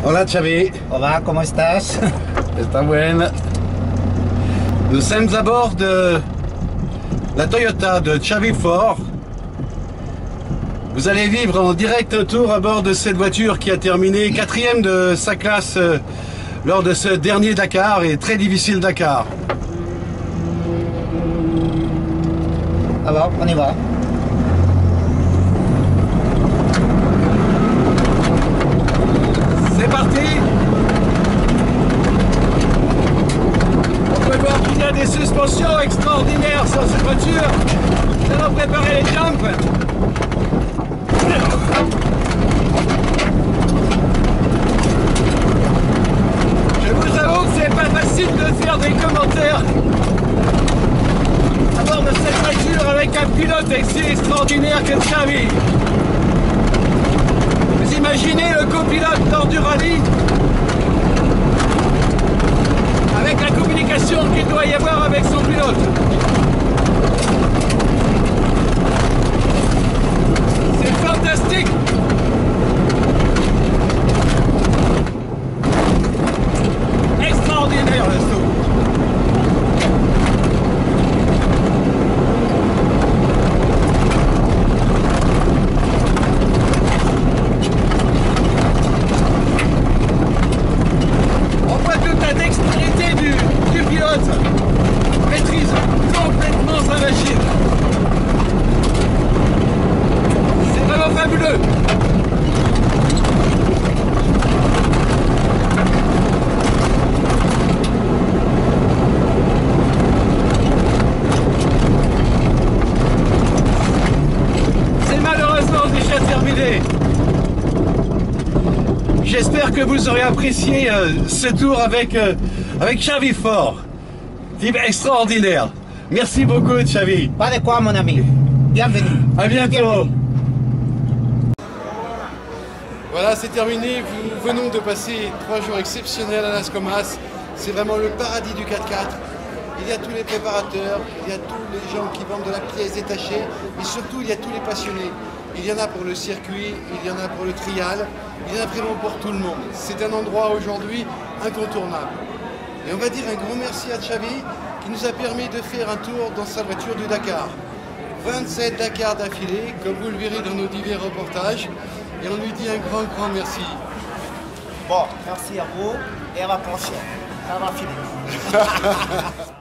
Hola Xavi. Hola, ¿cómo estás? Está bien. Nous sommes à bord de la Toyota de Xavi Fort. Vous allez vivre en direct un tour à bord de cette voiture qui a terminé 4e de sa classe lors de ce dernier Dakar et très difficile Dakar. Alors, on y va. C'est parti. On peut voir qu'il y a des suspensions extraordinaires sur cette voiture. Nous allons préparer les jumps. Je vous avoue que c'est pas facile de faire des commentaires à bord de cette voiture avec un pilote aussi extraordinaire que Xavi. Vous imaginez le copilote lors du rallye avec la communication qu'il doit y avoir avec son pilote. C'est fantastique. Extraordinaire le saut. On voit toute la dextérité du pilote. Maîtrise complètement sa machine. C'est vraiment fabuleux. C'est malheureusement déjà terminé. J'espère que vous aurez apprécié ce tour avec Xavi Fort. Type extraordinaire. Merci beaucoup Xavi. Pas de quoi, mon ami. Bienvenue. À bientôt. Bienvenue. Voilà, c'est terminé. Nous venons de passer 3 jours exceptionnels à Las Comas. C'est vraiment le paradis du 4x4. Il y a tous les préparateurs, il y a tous les gens qui vendent de la pièce détachée et surtout il y a tous les passionnés. Il y en a pour le circuit, il y en a pour le trial, il y en a vraiment pour tout le monde. C'est un endroit aujourd'hui incontournable. Et on va dire un grand merci à Xavi qui nous a permis de faire un tour dans sa voiture du Dakar. 27 Dakar d'affilée, comme vous le verrez dans nos divers reportages. Et on lui dit un grand merci. Bon, merci à vous et à la prochaine. Ça va finir.